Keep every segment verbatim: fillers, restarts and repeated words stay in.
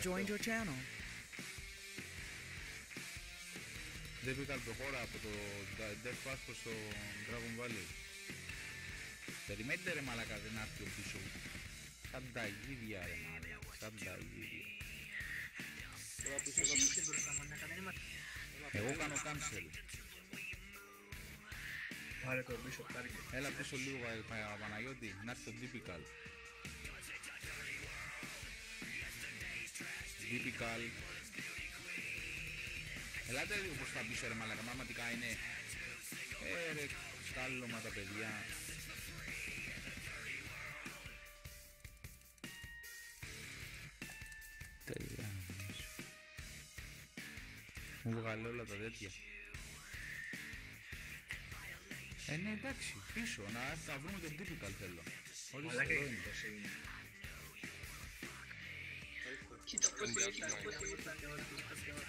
joined your channel. Δεν πήγα προχώρα από το Death Pass προς το Dragon Valley. Περιμένετε ρε μαλακα, δεν έρθει ο πίσω. Σαν τα ίδια ρε μαλακα, σαν τα ίδια. Εσύ είσαι μπροστά μου, να κανένα μας. Εγώ κάνω cancel. Πάρε το Bishop Target. Έλα πίσω λίγο Παναγιώτη, να έρθει το Typical. Typical. Ελάτε λίγο προς τα πίσω ρε μαλακα, πραγματικά είναι. Ε ρε, σκάλωμα τα παιδιά. Τέλεια. Μου βγάλε όλα τα τέτοια. Ε ναι εντάξει, πίσω, να, να βρούμε τον Typical θέλω. Ορίστε Μαλάκα εδώ έχει είναι. τόσο είναι. Κοίτα πώς ήρθατε, πώς ήρθατε όλοι, πώς ήρθατε όλοι.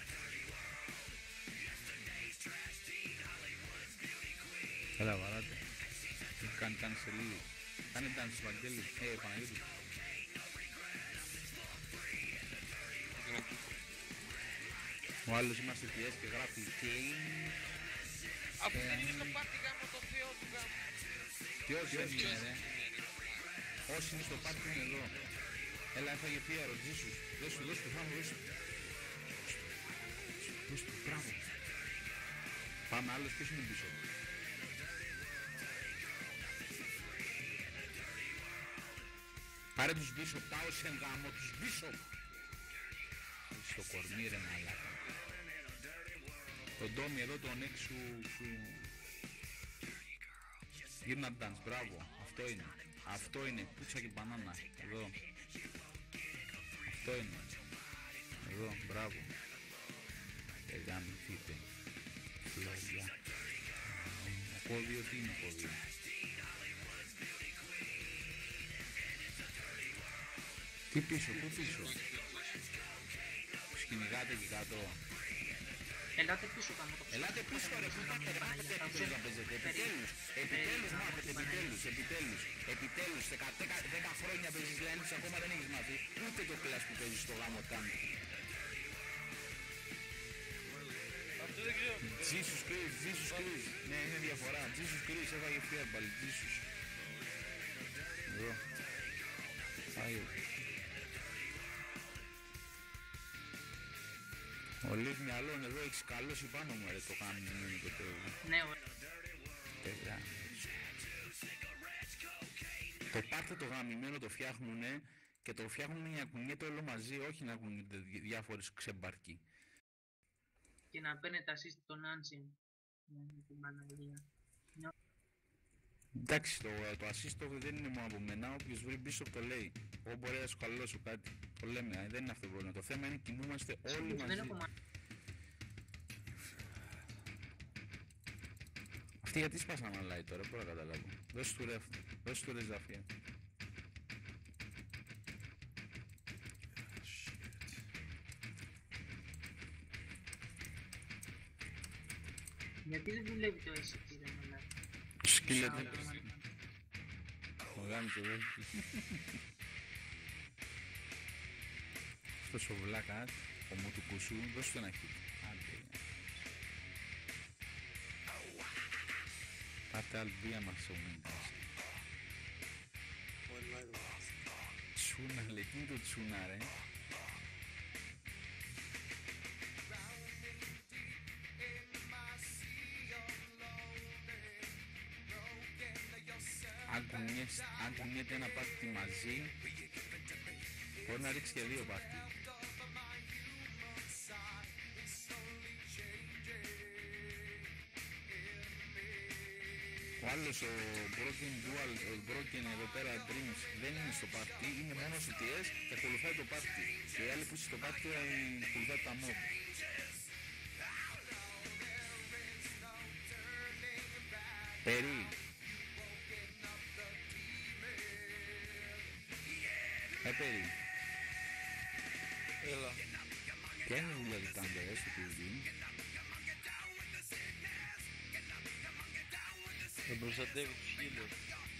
Έλα βαράτε. Έχει κάνει κάνει σε λίγο. Κάνε dance Βαγγέλη. Ε, Παναγιώτη. Ο άλλος είμαστε πιές και γράφει game. Αφού δεν είναι στο πάρτι γάμο το θεό του γάμου. Ποιος δεν είναι ρε. Όσοι είναι στο πάρτι είναι εδώ. Έλα έφαγε φίαρο, Τζίσους. Δώσ' του, δώσ' του, φάμε, δώσ' του. Δώσ' του, μπράβο. Πάμε άλλος, ποιος είναι πίσω. Πάρε τους πίσω, πάω σε γάμο τους πίσω. Στο κορμί ρε μαλάκα. Τον Τόμι εδώ τον έξω σου... Γύρνα dance, μπράβο. Αυτό είναι. Αυτό είναι. Πούτσα και μπανάνα. Εδώ. Αυτό είναι. Εδώ, μπράβο. Εγαμηθείτε. Φλόγια. Ο κόδιο τι είναι κόδιο. Τι πίσω, πού πίσω. Σκυνηγάτε εκεί κάτω. Ελάτε πίσω πάνω το ψάχνω. Ελάτε πίσω ρε, πού πάτε ρε, μάθετε επιτέλους να παίζετε. Επιτέλους, επιτέλους μάθετε, επιτέλους, επιτέλους. Επιτέλους, δέκα χρόνια παίζεις Linux, ακόμα δεν έχεις μάθει. Ούτε το κλάσ που παίζεις στο γάμο καν. Αυτό δεν ξέρω. Jesus Christ, Jesus Christ. Ναι, είναι διαφορά. Jesus Christ, έφαγε fireball, Jesus. Εδώ. Fire. Ο Λίβ μυαλόν εδώ έχεις καλώσει πάνω μου ρε, το κάνει μήνυ το τέλος. Ναι, ωραία. Τέλεια. Το πάρτε το γαμημένο το φτιάχνουνε και το φτιάχνουνε για να κουνιέται όλο μαζί, όχι να κουνιέται διάφορες ξεμπαρκοί. Και να παίρνετε assist τον Ancient. Ναι, την Παναγία. Εντάξει, το, το assist δεν είναι μόνο από μένα, όποιος βρει πίσω το λέει. Εγώ μπορεί να σου χαλώσω κάτι, το λέμε, δεν είναι αυτό το πρόβλημα. Το θέμα είναι κοιμούμαστε όλοι Δεν μαζί. έχω μάθει. Αυτοί γιατί σπάσαν αλλά τώρα, μπορώ να καταλάβω. Δώσε του ρεφ, δώσε του ρε Ζαφία. Γιατί δεν δουλεύει το ες σι τι ρε μαλάκα. Σκύλετε. Το γάμι το δέχει. Αυτός ο βλάκας, ο μου του κουσού, δώσε του ένα χείτ. Άντε. Πάτε άλλη βία μας ο Μέντας. Τσούνα, λέει, τι είναι το τσούνα ρε. Αν κουνιές, αν κουνιέται ένα πάρτι μαζί, μπορεί να ρίξει και δύο πάρτι. Ο άλλος, ο Broken Dual, ο Broken εδώ πέρα Dreams δεν είναι στο πάρτι, είναι μόνο στο τι ες και ακολουθάει το πάρτι. Και οι άλλοι που είσαι στο πάρτι ακολουθάει τα mob. Περί. Ε, Περί. Έλα. Ποια είναι η δουλειά του Thunder στο πι βι? Δεν προστατεύει τους χείλους.